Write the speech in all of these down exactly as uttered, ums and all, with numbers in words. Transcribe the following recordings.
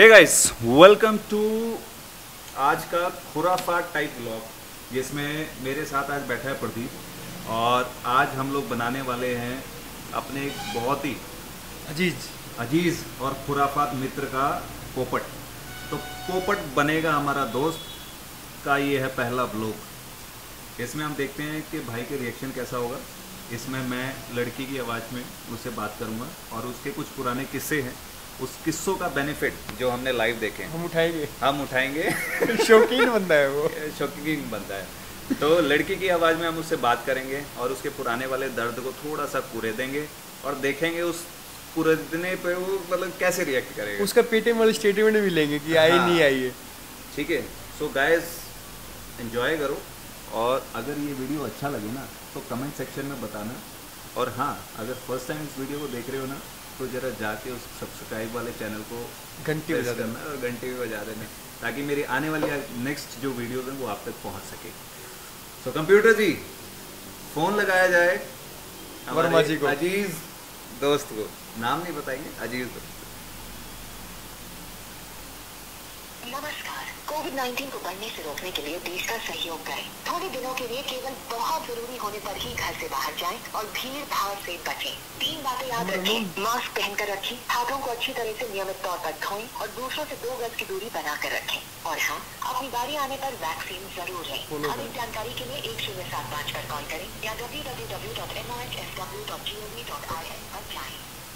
Hey guys, welcome to आज का खुराफात type vlog जिसमें मेरे साथ आज बैठा है प्रदीप। और आज हम लोग बनाने वाले हैं अपने एक बहुत ही अजीज अजीज़ और खुराफात मित्र का पोपट। तो पोपट बनेगा हमारा दोस्त का ये है पहला व्लॉग। इसमें हम देखते हैं कि भाई के रिएक्शन कैसा होगा। इसमें मैं लड़की की आवाज़ में उससे बात करूंगा और उसके कुछ पुराने किस्से हैं, उस किस्सों का बेनिफिट जो हमने लाइव देखे हैं हम उठाएंगे हम उठाएंगे शौकीन बंदा है वो शौकीन बंदा है। तो लड़की की आवाज़ में हम उससे बात करेंगे और उसके पुराने वाले दर्द को थोड़ा सा कुरे देंगे और देखेंगे उस कुरेदने पे वो मतलब कैसे रिएक्ट करेगा। उसका पेटीएम वाले स्टेटमेंट भी लेंगे कि आई हाँ। नहीं आई है। ठीक है, सो गाइस एंजॉय करो और अगर ये वीडियो अच्छा लगे ना तो कमेंट सेक्शन में बताना। और हाँ, अगर फर्स्ट टाइम इस वीडियो को देख रहे हो ना तो ज़रा जाके उस सब्सक्राइब वाले चैनल को घंटी प्रेस बजा करना और घंटी भी बजा देना ताकि मेरी आने वाली नेक्स्ट जो वीडियोस हैं वो आप तक पहुंच सके। सो कंप्यूटर जी, फ़ोन लगाया जाए वर्मा जी को, अजीज दोस्त को। नाम नहीं बताएंगे, अजीज दोस्त। नमस्कार। कोविड नाइन्टीन को बढ़ने से रोकने के लिए देश का सहयोग करें। थोड़े दिनों के लिए केवल बहुत जरूरी होने पर ही घर से बाहर जाएं और भीड़ भाड़ से बचें। तीन बातें याद रखें। मास्क पहनकर रखें, हाथों को अच्छी तरह से नियमित तौर पर धोएं और दूसरों से दो गज की दूरी बनाकर रखें। और हाँ, अपनी बारी आने पर वैक्सीन जरूर लें। अधिक जानकारी के लिए एक शून्य सात पाँच पर कॉल करें या W W W dot N O H S W dot G O V dot I N पर जाएं।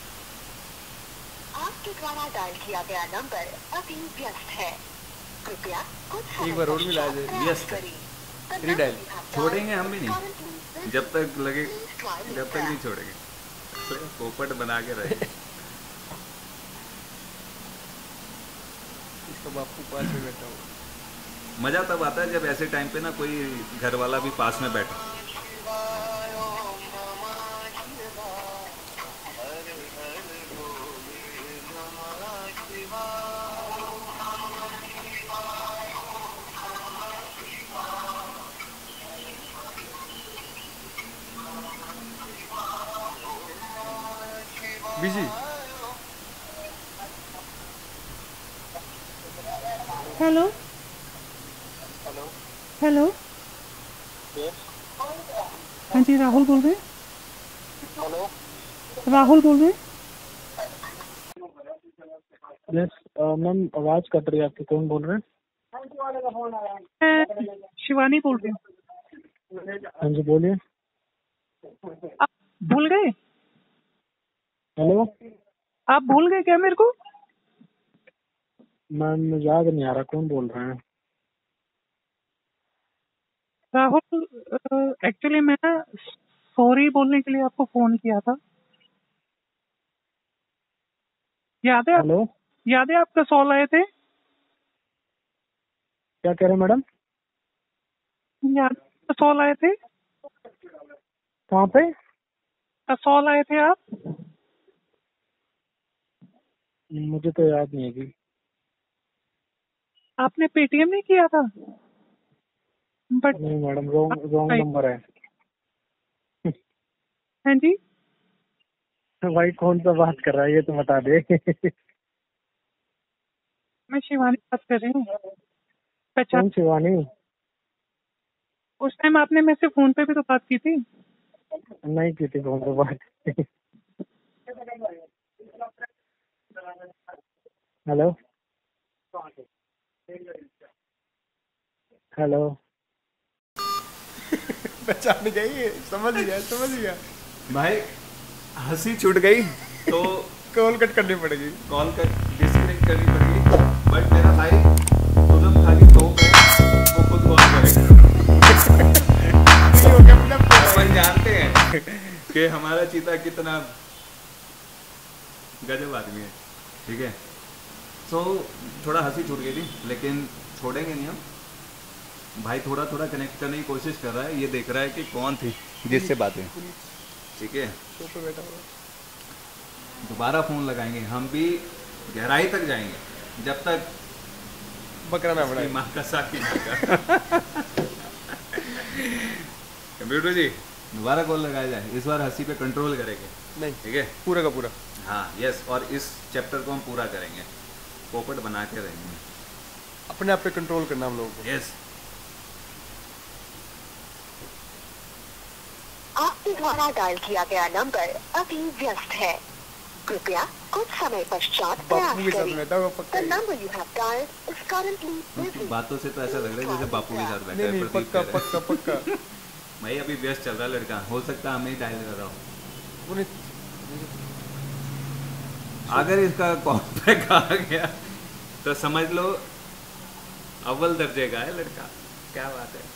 आपके द्वारा डायल किया गया नंबर अभी व्यस्त है। कृपया कुछ एक बार और मिला जाए। व्यस्त है, रिडायल छोड़ेंगे हम भी नहीं जब तक लगे, जब तक नहीं छोड़ेंगे। तो पोपट बना के रहे। इसका बापू पास में बैठा हुआ। मज़ा तब आता है जब ऐसे टाइम पे ना कोई घर वाला भी पास में बैठा। बिजी हेलो हेलो हाँ जी, राहुल बोल रहे हैं। राहुल बोल रहे हैं। यस मैम, आवाज कट रही है आपकी। कौन बोल रहे हैं? मैं शिवानी बोल रही हूँ। हाँ जी बोलिए। आप भूल गए? हेलो, आप भूल गए क्या मेरे को? मैम याद नहीं आ रहा कौन बोल रहे हैं। राहुल, एक्चुअली मैं सॉरी बोलने के लिए आपको फोन किया था। याद है? हेलो, याद है आपका कॉल आए थे? क्या कह रहे हैं मैडम? याद कॉल आए थे? कहाँ पे? कॉल आए थे आप? मुझे तो याद नहीं है जी। आपने पेटीएम नहीं किया था? बट नहीं मैडम, रॉन्ग रॉन्ग नंबर है। हाँ जी, भाई कौन सा बात कर रहा है ये तो बता दे। मैं शिवानी बात कर रही हूँ। कौन शिवानी? उस टाइम आपने मेरे से फोन पे भी तो बात की थी। नहीं की थी फोन पे बात। हेलो हेलो, पहचान गई, समझ गया समझ गया भाई हंसी छूट गई तो कॉल कट करनी पड़ेगी। कॉल कर डिस्कनेक्ट करनी पड़ेगी। बट मेरा भाई तुरंत खा के टोक है, वो खुद कॉल करेगा। अपन जानते हैं कि हमारा चीता कितना गजब आदमी है। ठीक है, सो थोड़ा हंसी छूट गई थी लेकिन छोड़ेंगे नहीं हम। भाई थोड़ा थोड़ा कनेक्ट करने की कोशिश कर रहा है, ये देख रहा है कि कौन थी जिससे बातें। ठीक है, दोबारा फोन लगाएंगे, हम भी गहराई तक जाएंगे जब तक बकरा ना पड़ा। माँ का साकी ना का। कंप्यूटर जी, दोबारा कॉल लगाया जाए। इस बार हंसी पे कंट्रोल करेंगे। नहीं, ठीक है, पूरा का पूरा। हाँ यस, और इस चैप्टर को हम पूरा करेंगे। पोपट बना के रहेंगे। अपने आप पे कंट्रोल करना हम लोगों को। यस। आपके द्वारा डायल किया गया नंबर अभी व्यस्त है, कृपया कुछ समय पश्चात प्रयास बापू के साथ करें। बैठा हुआ पक्का The he. number you have dialed is currently busy. बातों से तो ऐसा लग रहा है जैसे बापू के साथ बैठा नहीं है नहीं प्रदीप पक्का कह रहा है। पक्का पक्का। भाई अभी व्यस्त चल रहा है लड़का, हो सकता है हमें ही डायल कर रहा हूँ। पुनीत अगर इसका कॉल बैक आ गया तो समझ लो अव्वल दर्जे का है लड़का। क्या बात है।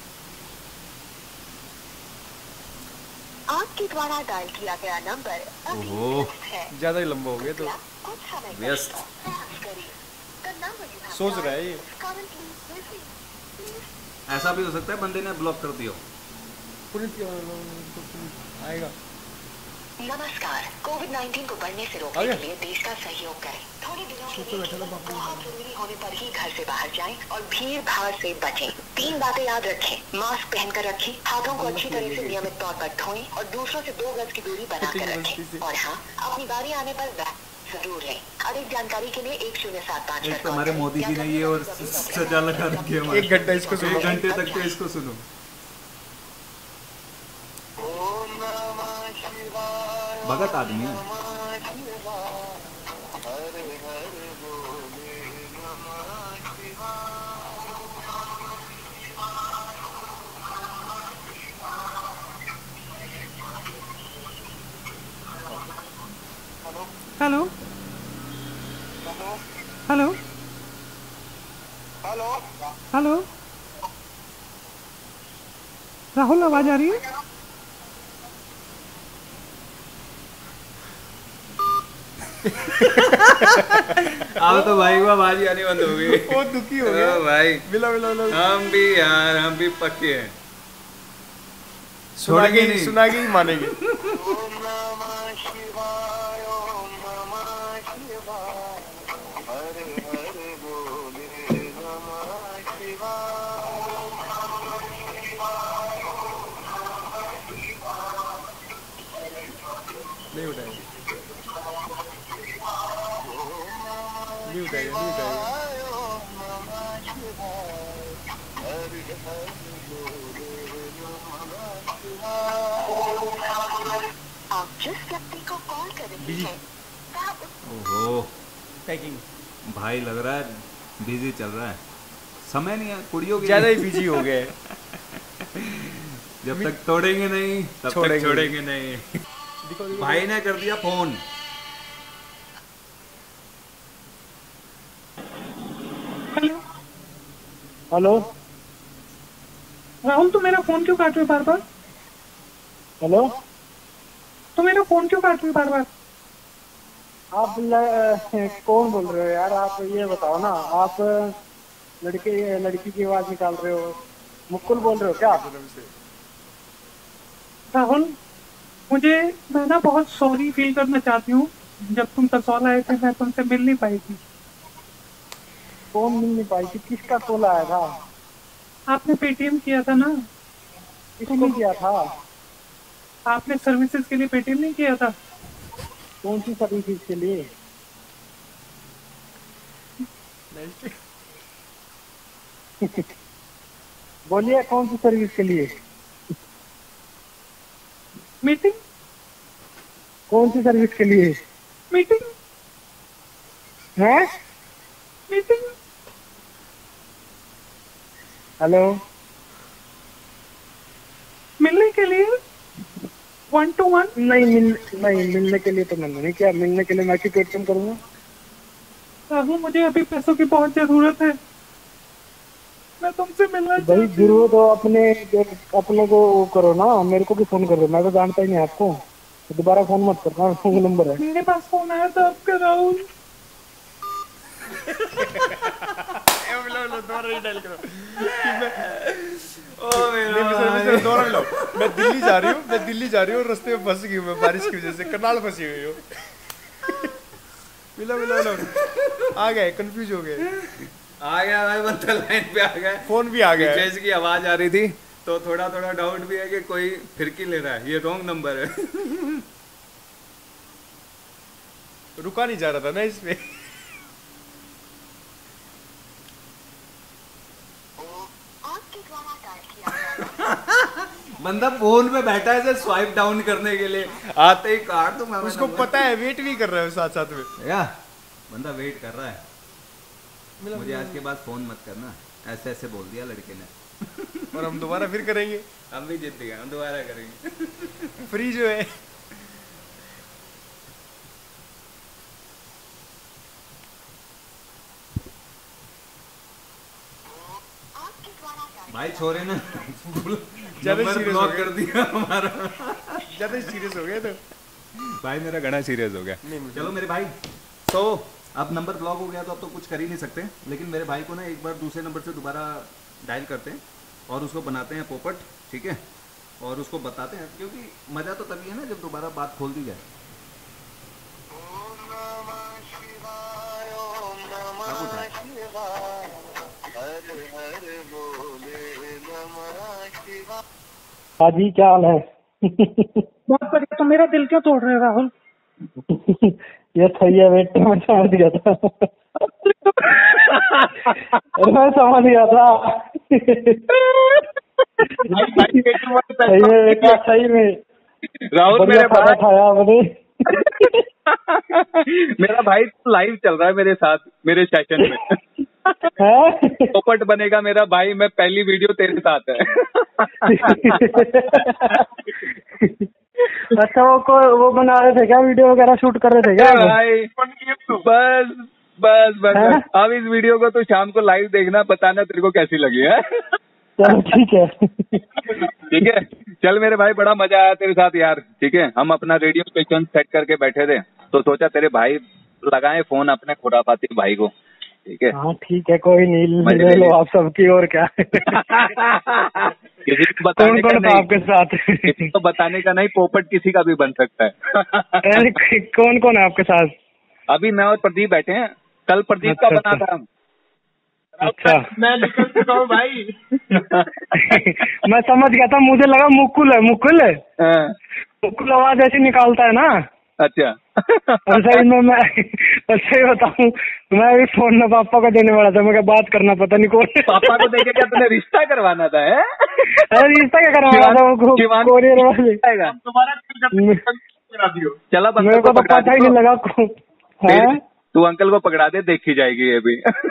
आपके द्वारा डायल किया गया नंबर अभी ओहो। व्यस्त है, ज्यादा ही लंबा हो गया तो कृपया कुछ समय व्यस्त। पश्चात प्रयास करें। The number you have सोच रहा है dialed ये। is currently busy. Please ऐसा भी हो सकता है बंदे ने ब्लॉक कर दिया हो। पुनीत क्या आएगा। नमस्कार। कोविड नाइन्टीन को बढ़ने से आ रोकने गया? के लिए देश का सहयोग करें। थोड़े दिनों के लिए केवल बहुत जरूरी होने पर ही घर से बाहर जाएं और भीड़ भाड़ से बचें। तीन बातें याद रखें, मास्क पहनकर रखें, हाथों को अच्छी तरह से नियमित तौर पर धोएं और दूसरों से दो गज की दूरी बनाकर रखें। और हाँ, अपनी बारी आने पर वैक्सीन जरूर लें। अधिक जानकारी के लिए एक शून्य सात पाँच एक तो हमारे मोदी जी ने ये और सजा लगा रखी है हमारे। एक घंटा इसको सुनो। एक घंटे तक तो इसको सुनो। भगत आदमी है। Hello hello hello hello Rahul, आवाज आ रही है? अब तो भाई को आवाज ही आनी बंद हो गई। वो दुखी हो गया ओ भाई मिला मिला मिला। हम भी यार, हम भी पक्के हैं। सुना छोड़ेंगे के नहीं। सुना के ही मानेंगे। ओम नमः शिवाय ओम नमः शिवाय हरे हरे बोले नमः शिवाय नहीं उठाएगा नहीं उठाएगा नहीं उठाएगा। ओम नमः शिवाय हरे हरे बोले नमः शिवाय। आप जिस व्यक्ति को कॉल कर रहे बिजी। हैं वह ओहो पैकिंग भाई लग रहा है बिजी चल रहा है। समय नहीं है कुड़ियों के ज्यादा ही लिए। बिजी हो गए हैं। जब तक तोड़ेंगे नहीं तब छोड़ेंगे तक छोड़ेंगे नहीं। दिखो दिखो भाई ने कर दिया फोन। हेलो हेलो राहुल, तू मेरा फोन क्यों काट रहे हो बार बार? हेलो तू मेरा फोन क्यों काट रहे हो बार बार? आप ल, कौन बोल रहे हो यार? आप ये बताओ ना, आप लड़के लड़की की आवाज निकाल रहे हो, मुकुल बोल रहे हो क्या? राहुल, मुझे मैं ना बहुत सॉरी फील करना चाहती हूँ। जब तुम कसौल आए थे मैं तुमसे मिल नहीं पाई थी। कौन मिल नहीं पाई थी? किसका कॉल आया था? आपने पेटीएम किया था ना? किसको किया था? आपने सर्विसेज के लिए पेटीएम नहीं किया था? कौन सी सर्विस के लिए? बोलिए कौन सी सर्विस के लिए? मीटिंग कौन सी सर्विस के लिए मीटिंग है? मीटिंग हेलो मिलने के लिए वन टू वन। नहीं मिल नहीं मिलने के लिए तो मैंने नहीं किया। मिलने के लिए मैं क्यों पेटीएम करूँगा? राहुल, मुझे अभी पैसों की बहुत जरूरत है। मैं तुमसे मिलना भाई चाहती हूँ। जरूरत हो अपने अपने को वो करो ना, मेरे को भी फोन कर दो। मैं तो जानता ही नहीं आपको, तो दोबारा फोन मत करना। फोन नंबर है। मेरे पास फोन आया था आपका राहुल। मिलो मिलो दोबारा रिडायल करो। ओ मेरा नहीं मिस्टर मिस्टर दोबारा मिलो। मैं दिल्ली जा रही हूँ मैं दिल्ली जा रही हूँ रास्ते में फंस गई हूँ मैं बारिश की वजह से। करनाल फंसी हुई हूँ। मिलो मिलो मिलो आ गए कंफ्यूज हो गए। आ गया भाई, बंदा लाइन पे आ गया। फोन भी आ गया है। जैसे की आवाज आ रही थी तो थोड़ा थोड़ा डाउट भी है कि कोई फिरकी ले रहा है, ये रॉन्ग नंबर है। रुका नहीं जा रहा था ना इस पे। आपके द्वारा डायल किया गया बंदा फोन पे बैठा है स्वाइप डाउन करने के लिए, आते ही काट दूंगा। उसको पता है, वेट भी कर रहा है साथ साथ में। या बंदा वेट कर रहा है, मुझे आज के बाद फोन मत करना, ऐसे ऐसे बोल दिया लड़के ने। और हम दोबारा फिर करेंगे, हम भी जीत गए, हम दोबारा करेंगे। फ्री जो है। आपके द्वारा डायल भाई छोरे ने ज्यादा नंबर serious ब्लॉक हो गए। कर दिया हमारा। ज्यादा सीरियस हो गए तो भाई मेरा घना सीरियस हो गया। नहीं, मुझे- चलो मेरे भाई, तो अब नंबर ब्लॉक हो गया तो अब तो कुछ कर ही नहीं सकते, लेकिन मेरे भाई को ना एक बार दूसरे नंबर से दोबारा डायल करते हैं और उसको बनाते हैं पोपट, ठीक है, और उसको बताते हैं, क्योंकि मज़ा तो तभी है ना जब दोबारा बात खोल दी जाए। ओम नमः शिवाय, ओम नमः अब उठा। शिवाय, हर हर बोले नमः शिवाय। हाँ जी, क्या हाल है? बहुत बढ़िया। तो मेरा दिल क्यों तोड़ रहे हो राहुल? ये सही है बेटे, मैं समझ गया था। अरे मैं समझ गया था। सही में बेटा, सही में राहुल बढ़िया मेरे पता भाई, उठाया आपने। मेरा भाई लाइव चल रहा है मेरे साथ, मेरे सेशन में। हैं? पोपट बनेगा मेरा भाई, मैं पहली वीडियो तेरे साथ है। अच्छा, वो को वो बना रहे थे क्या, वीडियो वगैरह शूट कर रहे थे क्या? भाई बस बस बस हैं? बस। अब इस वीडियो को तो शाम को लाइव देखना, बताना तेरे को कैसी लगी है। चलो ठीक है। ठीक है, चल मेरे भाई, बड़ा मजा आया तेरे साथ यार। ठीक है, हम अपना रेडियो स्टेशन सेट करके बैठे थे, तो सोचा तेरे भाई लगाए फोन अपने खुराफाती भाई को। ठीक है, हाँ ठीक है, कोई नहीं, मजे ले लो ले। आप सबकी, और क्या। किसी को कौन बताने का कौन था नहीं, आपके साथ? किसी को बताने का नहीं, पोपट किसी का भी बन सकता है। अरे, कौन कौन है आपके साथ? अभी मैं और प्रदीप बैठे हैं, कल प्रदीप अच्छा, का बना अच्छा। था। अच्छा। मैं निकल चुका हूँ भाई। मैं समझ गया था, मुझे लगा मुकुल है। मुकुल है, हाँ, मुकुल आवाज ऐसी निकालता है ना। अच्छा। और सही में मैं और सही बताऊं, मैं भी फोन ना पापा को देने वाला था, मैं बात करना, पता नहीं कौन। पापा को देखे क्या तूने रिश्ता करवाना था? है अरे रिश्ता क्या करवाना था, वो शिवानी- कोरियर वाले। आएगा। चला बंदा मेरे को तो पकड़ा पता ही दे नहीं तो। लगा को- फिर हैं? तू अंकल को पकड़ा दे, देखी जाएगी ये भी।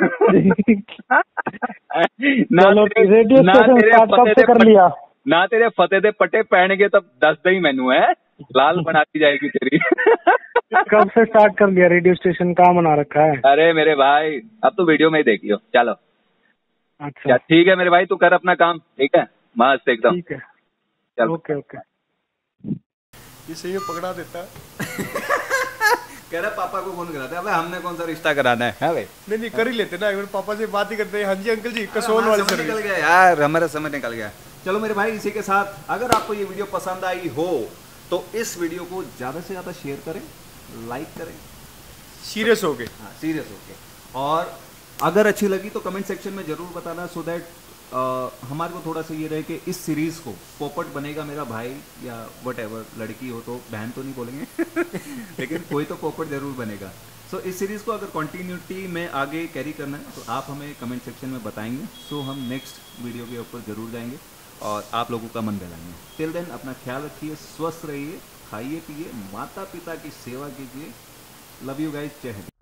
ना चलो, तेरे- रेडियो ना स्टेशन तेरे स्टार्ट कब फतेह से दे कर पट- लिया? ना तेरे फतेह दे पटे पहनेंगे तब दस दही मेनू है, लाल बनाती जाएगी तेरी। कब से स्टार्ट कर लिया रेडियो स्टेशन, कहाँ बना रखा है? अरे मेरे भाई, अब तो वीडियो में ही देखियो। चलो अच्छा क्या, ठीक है मेरे भाई, तू कर अपना काम। ठीक है, मस्त एकदम। ठीक है, चल ओके ओके। ये सही में पकड़ा देता है। कह रहा पापा को फोन कराते हैं, अबे हमने कौन सा रिश्ता कराना है? है भाई, नहीं नहीं, कर ही लेते ना, एक बार पापा से बात ही करते हैं। हाँ जी अंकल जी, कसोल हमारा वाली समय निकल सर्विस। गया यार, हमारा समय निकल गया। चलो मेरे भाई, इसी के साथ अगर आपको ये वीडियो पसंद आई हो तो इस वीडियो को ज़्यादा से ज़्यादा शेयर करें, लाइक करें, सीरियस हो गए। हाँ सीरियस होके, और अगर अच्छी लगी तो कमेंट सेक्शन में ज़रूर बताना, सो दैट हमारे को थोड़ा सा ये रहे कि इस सीरीज़ को पोपट बनेगा मेरा भाई या वट एवर, लड़की हो तो बहन तो नहीं बोलेंगे लेकिन कोई तो पोपट ज़रूर बनेगा। सो इस सीरीज़ को अगर कंटिन्यूटी में आगे कैरी करना है तो आप हमें कमेंट सेक्शन में बताएंगे, सो हम नेक्स्ट वीडियो के ऊपर ज़रूर जाएंगे और आप लोगों का मन बहलाएंगे। टिल देन अपना ख्याल रखिए, स्वस्थ रहिए, खाइए पिए, माता पिता की सेवा कीजिए। लव यू गाइस, जय हिंद।